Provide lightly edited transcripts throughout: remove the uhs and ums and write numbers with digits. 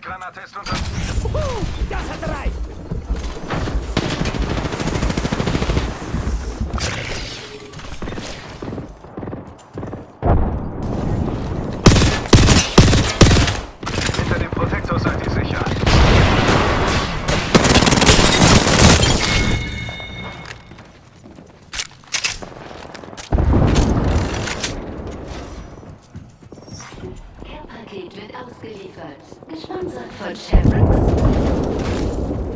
Granate ist unter... Das hat reicht! Hinter dem Protektor seid ihr sicher. Care-Paket wird ausgeliefert. Gesponsert von Chevrox.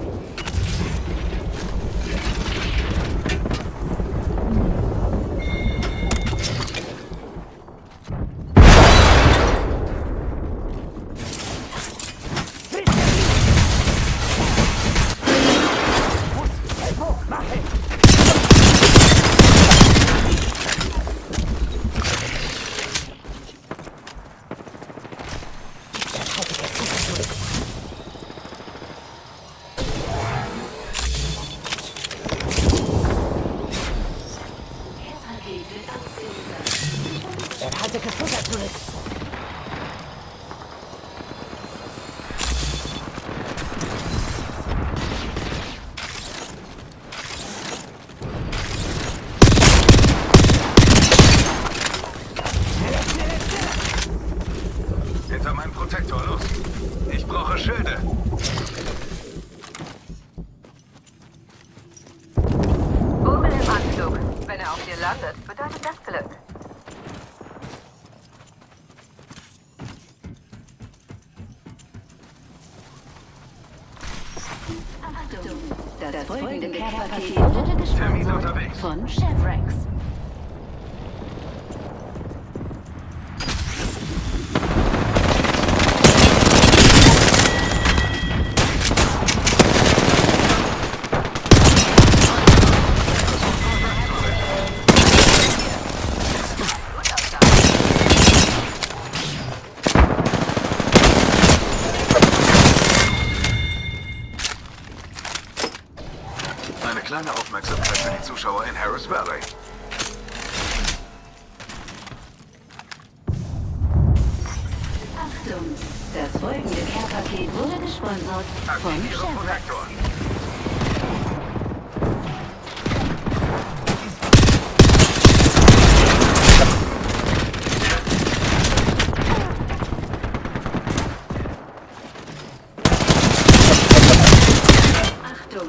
Care-Paket wird ausgeliefert. Erhalte gefuttert zurück! Hinter meinem Protektor, los. Ich brauche Schilde. Vogel im Anflug. Wenn er auf dir landet, bedeutet das Glück. Achtung, das folgende Care-Paket wurde Termin gesponsert unterwegs. von Chevrox. Eine kleine Aufmerksamkeit für die Zuschauer in Harris Valley. Achtung, das folgende Care-Paket wurde gesponsert von Aktiviere Chevrox. Protektor. Achtung,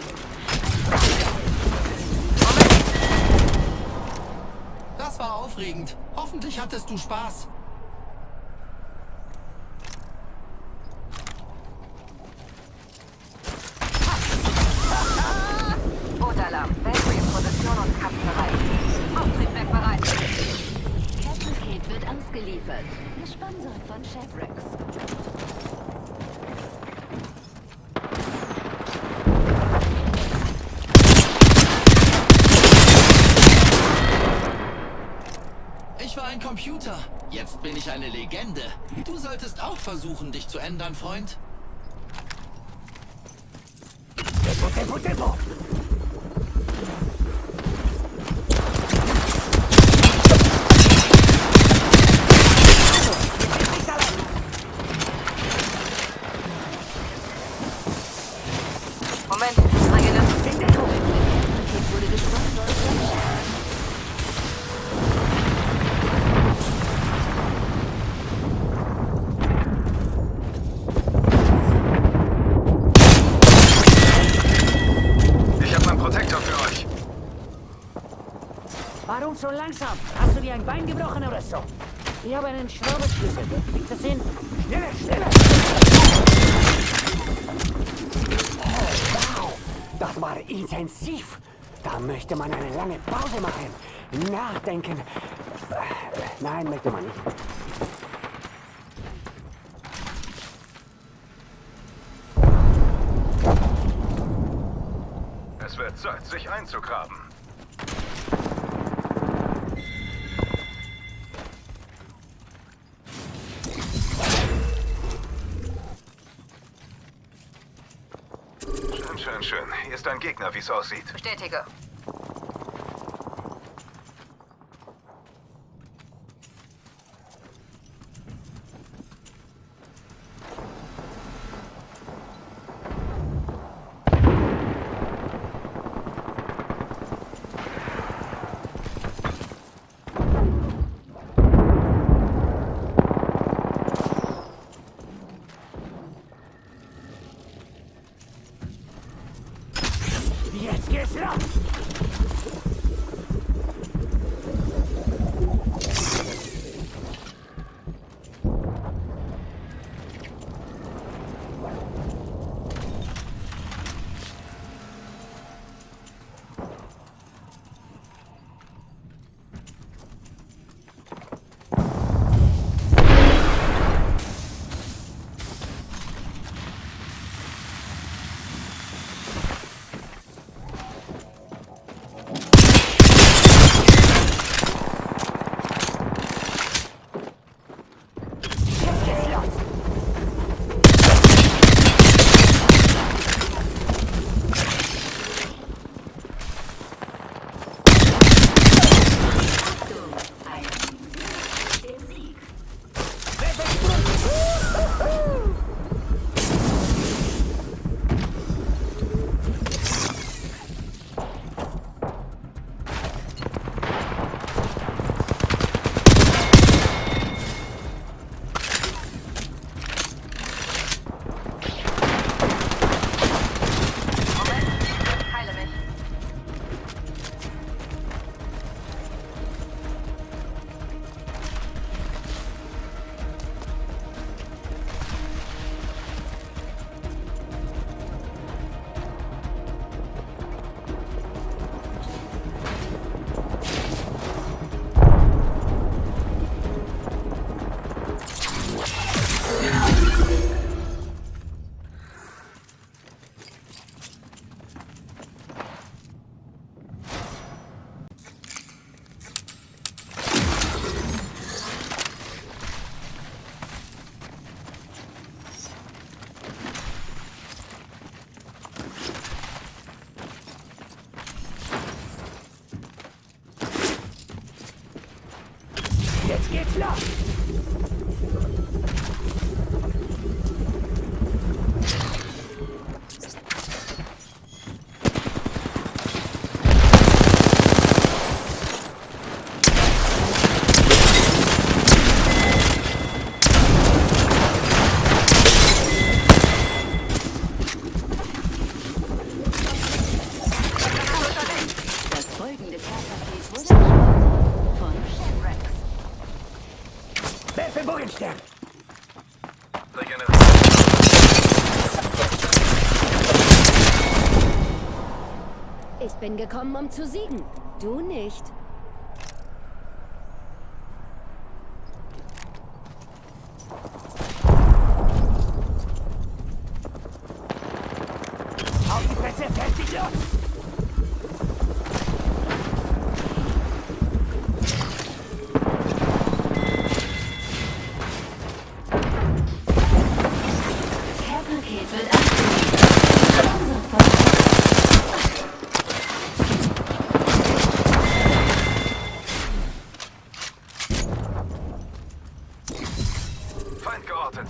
Das war aufregend. Hoffentlich hattest du Spaß. Botalarm. Battery in Position und Kampf bereit. Auftriebwerk bereit. Care-Paket wird ausgeliefert. Gesponsert von Chevrox. Ich war ein Computer. Jetzt bin ich eine Legende. Du solltest auch versuchen, dich zu ändern, Freund. Tempo, tempo, tempo! Moment, eigene. Care-Paket wurde gesponsert von Chevrox. Ich habe einen Protektor für euch. Warum so langsam? Hast du dir ein Bein gebrochen oder so? Ich habe einen Schraubenschlüssel. Kriegt das hin? Schneller, schneller! Oh, wow! Das war intensiv. Da möchte man eine lange Pause machen. Nachdenken. Nein, möchte man nicht. Es wird Zeit, sich einzugraben. Schön, schön, schön. Hier ist ein Gegner, wie es aussieht. Bestätige. geht's los! Das folgende Care-Paket wurde gesponsert von Chevrex. Werfe Bogenstern! Ich bin gekommen, um zu siegen. Du nicht. Auf die Plätze, fertig, los! Care-Paket wird abgegeben. Feind geortet.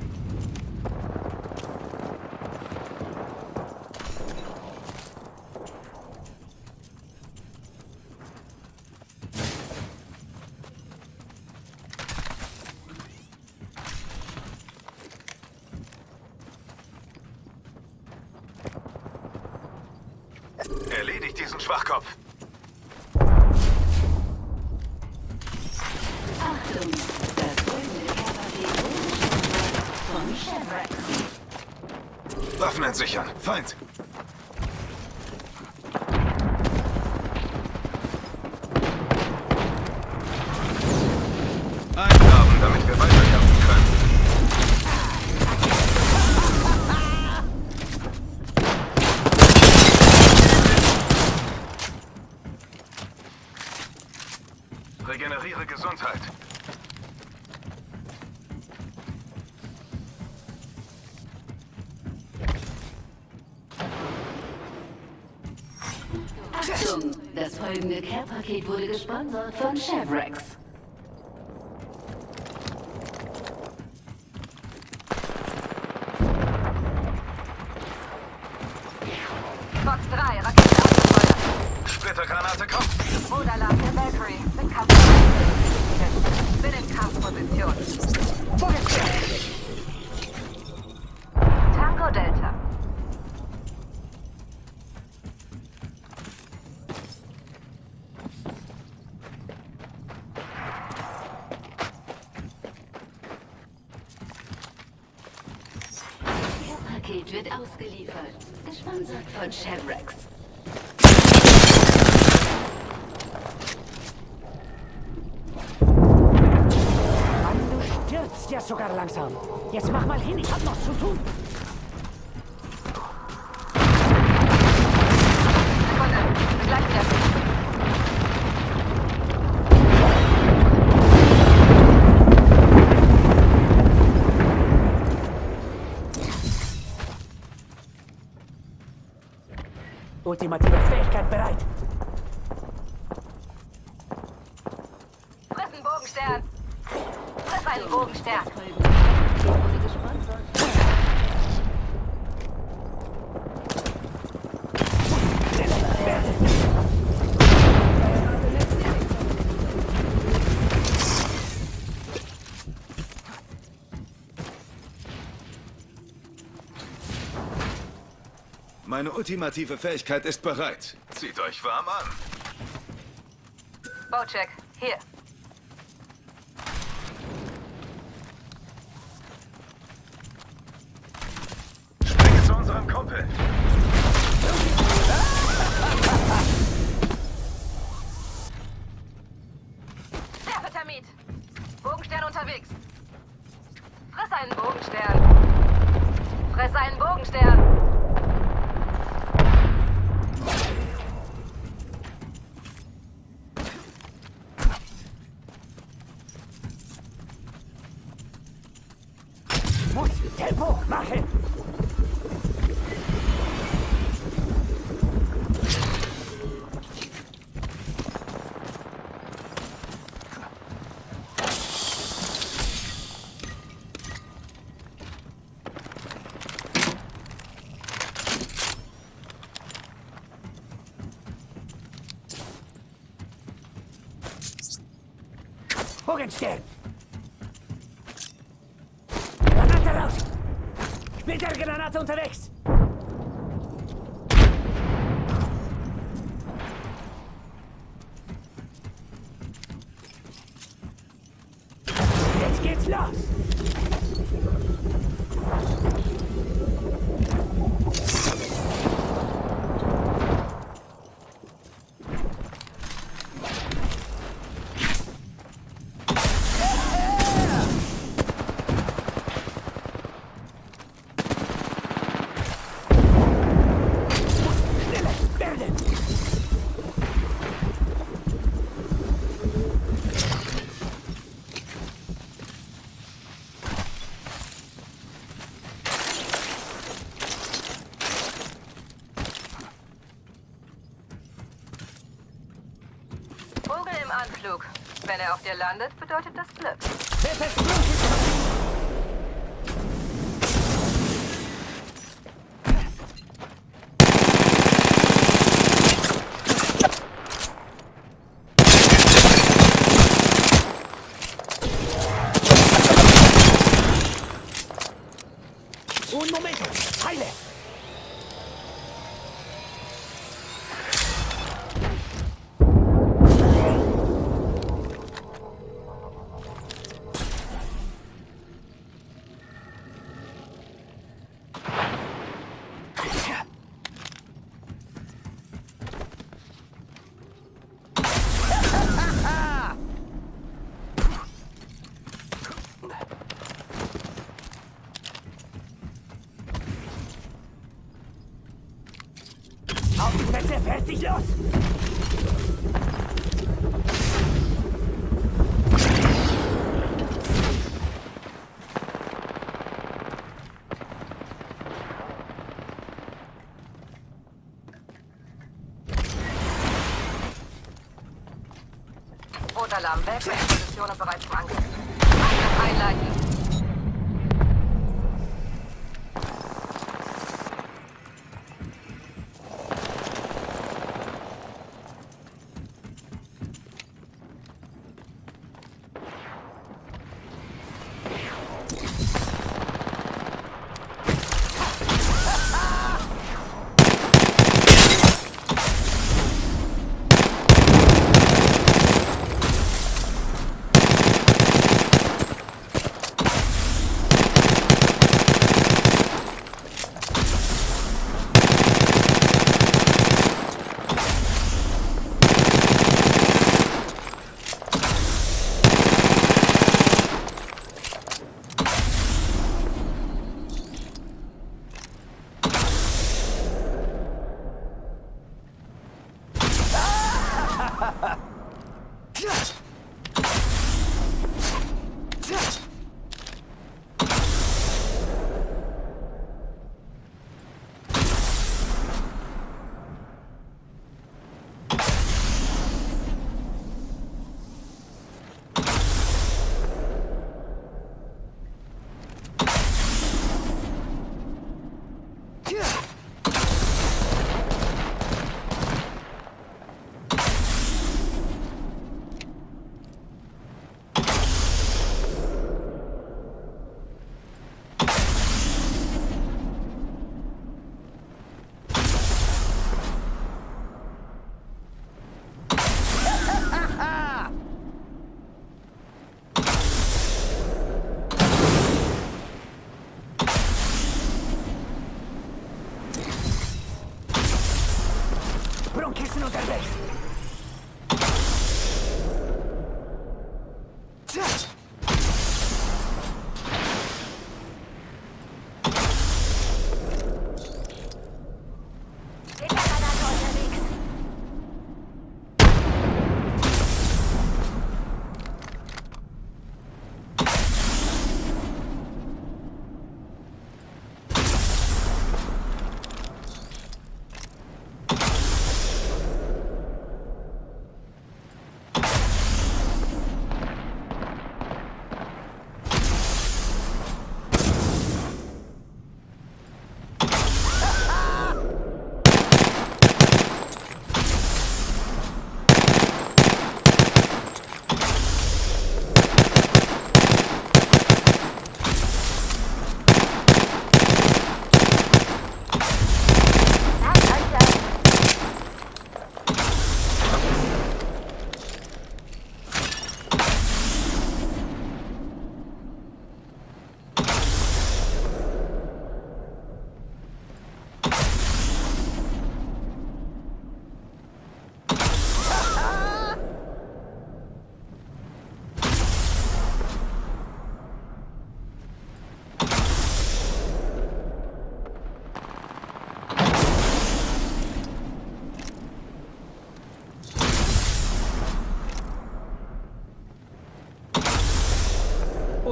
Erledigt diesen Schwachkopf. Achtung, das folgende Care-Paket wurde gesponsert von Chevrex. Waffen entsichern. Feind. Eingraben, damit wir weiterkämpfen können. Regeneriere Gesundheit. Achtung, das folgende Care-Paket wurde gesponsert von Chevrex. Fox 3, Rakete abgefeuert. Splittergranate kommt. Moderalarm der Valkyrie. Mit Kampfposition. Bin in Kampfposition. Tango Delta. Care-Paket wird ausgeliefert. Gesponsert von Chevrex. Mann, du stirbst ja sogar langsam. Jetzt mach mal hin, ich hab noch zu tun. Sekunde. Begleiten wir das. Ultimative Fähigkeit bereit. Friss einen Bogenstern. Friss einen Bogenstern. Das folgende Care-Paket wurde gesponsert. Meine ultimative Fähigkeit ist bereit. Zieht euch warm an. Baucheck. Hier. Springe zu unserem Kumpel. Werfe Termit. Bogenstern unterwegs. Friss einen Bogenstern. Friss einen Bogenstern. Muss Tempo machen. Bogenstern! Granate raus! Splittergranate unterwegs! Jetzt geht's los! Vogel im Anflug. Wenn er auf dir landet, bedeutet das Glück. Un momento! Heile! Aufsätze, fertig, los! Rotalarm weg, in Position und bereit zum Angriff. Angriff einleiten.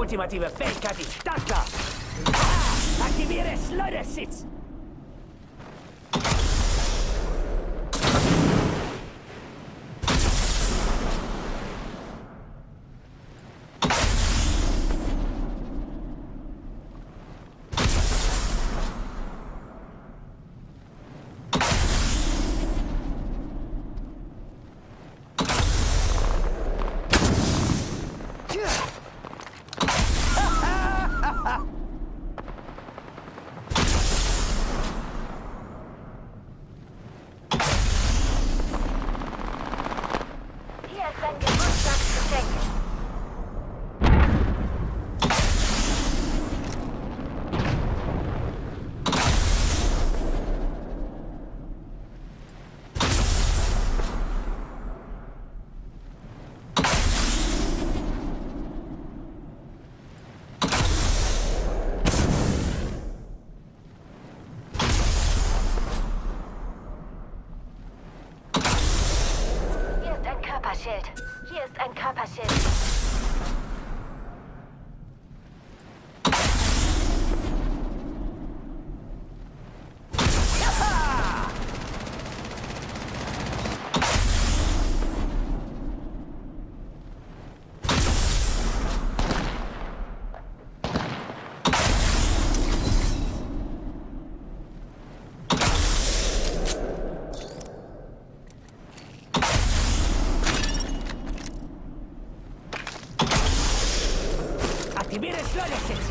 ultimative Fähigkeit ist startklar. Ah, aktiviere Schleudersitz. Hier ist ein Geburtstagsgeschenk. Hier ist ein Körperschild. Hier ist ein Körperschild. Aktiviere Schleudersitz.